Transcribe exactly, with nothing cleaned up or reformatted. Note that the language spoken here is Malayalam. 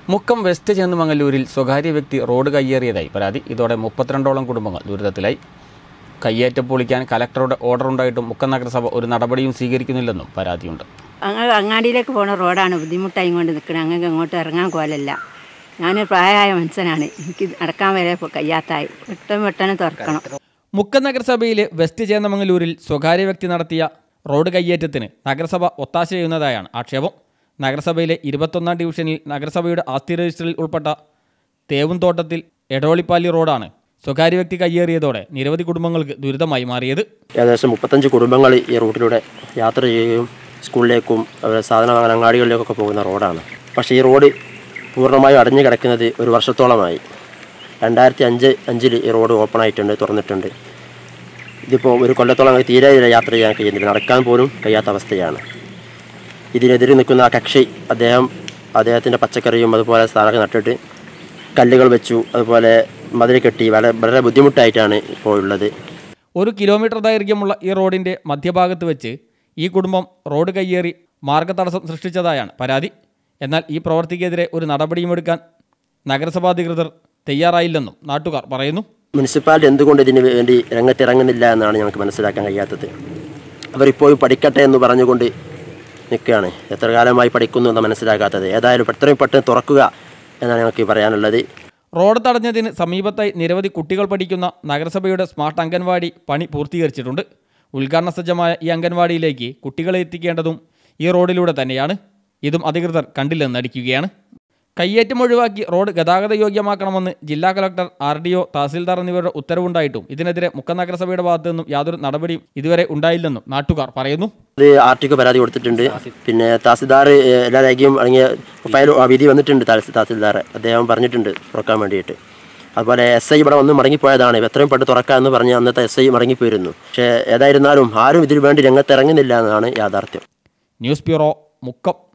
മുക്കം വെസ്റ്റ് ചേന്നമംഗല്ലൂരിൽ സ്വകാര്യ വ്യക്തി റോഡ് കയ്യേറിയതായി പരാതി. ഇതോടെ മുപ്പത്തിരണ്ടോളം കുടുംബങ്ങൾ ദുരിതത്തിലായി. കയ്യേറ്റം പൊളിക്കാൻ കലക്ടറുടെ ഓർഡർ ഉണ്ടായിട്ടും മുക്കം നഗരസഭ ഒരു നടപടിയും സ്വീകരിക്കുന്നില്ലെന്നും പരാതിയുണ്ട്. അങ്ങ് അങ്ങാടിയിലേക്ക് പോകുന്ന റോഡാണ് ബുദ്ധിമുട്ടായി കൊണ്ട് നിൽക്കുന്നത്. അങ്ങനെ അങ്ങോട്ട് ഇറങ്ങാൻ കോലല്ല. ഞാനൊരു പ്രായമായ മനുഷ്യനാണ്. എനിക്ക് നടക്കാൻ വരെ കഴിയാത്തായി. പെട്ടെന്ന് പെട്ടെന്ന് തുറക്കണം. മുക്കം നഗരസഭയിലെ വെസ്റ്റ് ചേന്നമംഗല്ലൂരിൽ സ്വകാര്യ വ്യക്തി നടത്തിയ റോഡ് കയ്യേറ്റത്തിന് നഗരസഭ ഒത്താശ ചെയ്യുന്നതായാണ് ആക്ഷേപം. നഗരസഭയിലെ ഇരുപത്തൊന്നാം ഡിവിഷനിൽ നഗരസഭയുടെ ആസ്തി രജിസ്റ്ററിൽ ഉൾപ്പെട്ട തേവുംതോട്ടത്തിൽ എടോളിപ്പാലി റോഡാണ് സ്വകാര്യ വ്യക്തി കയ്യേറിയതോടെ നിരവധി കുടുംബങ്ങൾക്ക് ദുരിതമായി മാറിയത്. ഏകദേശം മുപ്പത്തഞ്ച് കുടുംബങ്ങൾ ഈ റൂട്ടിലൂടെ യാത്ര ചെയ്യുകയും സ്കൂളിലേക്കും സാധന വാങ്ങാൻ അങ്ങാടികളിലേക്കൊക്കെ പോകുന്ന റോഡാണ്. പക്ഷേ ഈ റോഡ് പൂർണ്ണമായും അടഞ്ഞു കിടക്കുന്നത് ഒരു വർഷത്തോളമായി. രണ്ടായിരത്തി അഞ്ച് അഞ്ചിൽ ഈ റോഡ് ഓപ്പൺ ആയിട്ടുണ്ട്, തുറന്നിട്ടുണ്ട്. ഇതിപ്പോൾ ഒരു കൊല്ലത്തോളം തീരെ യാത്ര ചെയ്യാൻ കഴിയുന്നില്ല, നടക്കാൻ പോലും കഴിയാത്ത അവസ്ഥയാണ്. ഇതിനെതിരെ നിൽക്കുന്ന ആ കക്ഷി അദ്ദേഹം അദ്ദേഹത്തിൻ്റെ പച്ചക്കറിയും അതുപോലെ സ്ഥാനമൊക്കെ നട്ടിട്ട് കല്ലുകൾ വെച്ചു, അതുപോലെ മതിൽ കെട്ടി. വളരെ വളരെ ബുദ്ധിമുട്ടായിട്ടാണ് ഇപ്പോൾ ഉള്ളത്. ഒരു കിലോമീറ്റർ ദൈർഘ്യമുള്ള ഈ റോഡിൻ്റെ മധ്യഭാഗത്ത് വെച്ച് ഈ കുടുംബം റോഡ് കയ്യേറി മാർഗതടസ്സം സൃഷ്ടിച്ചതായാണ് പരാതി. എന്നാൽ ഈ പ്രവൃത്തിക്കെതിരെ ഒരു നടപടിയും എടുക്കാൻ നഗരസഭാധികൃതർ തയ്യാറായില്ലെന്നും നാട്ടുകാർ പറയുന്നു. മുനിസിപ്പാലിറ്റി എന്തുകൊണ്ട് ഇതിന് വേണ്ടി രംഗത്തിറങ്ങുന്നില്ല എന്നാണ് ഞങ്ങൾക്ക് മനസ്സിലാക്കാൻ കഴിയാത്തത്. അവരിപ്പോഴും പഠിക്കട്ടെ എന്ന് പറഞ്ഞുകൊണ്ട് നിൽക്കുകയാണ്. എത്ര കാലമായി പഠിക്കുന്നു എന്ന് മനസ്സിലാക്കാത്തത്. ഏതായാലും എത്രയും പെട്ടെന്ന് തുറക്കുക എന്നാണ് ഞങ്ങൾക്ക് പറയാനുള്ളത്. റോഡ് തടഞ്ഞതിന് സമീപത്തായി നിരവധി കുട്ടികൾ പഠിക്കുന്ന നഗരസഭയുടെ സ്മാർട്ട് അംഗൻവാടി പണി പൂർത്തീകരിച്ചിട്ടുണ്ട്. ഉദ്ഘാടന സജ്ജമായ ഈ അംഗൻവാടിയിലേക്ക് കുട്ടികളെ എത്തിക്കേണ്ടതും ഈ റോഡിലൂടെ തന്നെയാണ്. ഇതും അധികൃതർ കണ്ടില്ലെന്ന് നടിക്കുകയാണ്. കയ്യേറ്റം ഒഴിവാക്കി റോഡ് ഗതാഗത യോഗ്യമാക്കണമെന്ന് ജില്ലാ collector, R D O, tahsildar എന്നിവരുടെ ഉത്തരവുണ്ടായിട്ടും ഇതിനെതിരെ മുക്കം നഗരസഭയുടെ ഭാഗത്തു നിന്നും യാതൊരു നടപടിയും ഇതുവരെ ഉണ്ടായില്ലെന്നും നാട്ടുകാർ പറയുന്നു. ഇത് ആർ ടിക്ക് പരാതി കൊടുത്തിട്ടുണ്ട്. പിന്നെ തഹസിൽദാർ എല്ലാ രേഖയും അടങ്ങിയ ഫയൽ വിധി വന്നിട്ടുണ്ട്. തഹസിൽദാർ അദ്ദേഹം പറഞ്ഞിട്ടുണ്ട് തുറക്കാൻ വേണ്ടിയിട്ട്. അതുപോലെ എസ് ഐ ഇവിടെ വന്ന് മടങ്ങിപ്പോയതാണ്. എത്രയും പെട്ടെന്ന് തുറക്കാം എന്ന് പറഞ്ഞ് അന്നത്തെ എസ് ഐ മടങ്ങിപ്പോയിരുന്നു. പക്ഷേ ഏതായിരുന്നാലും ആരും ഇതിനു വേണ്ടി രംഗത്തിറങ്ങുന്നില്ല എന്നതാണ് യാഥാർത്ഥ്യം. News bureau, Mukkam.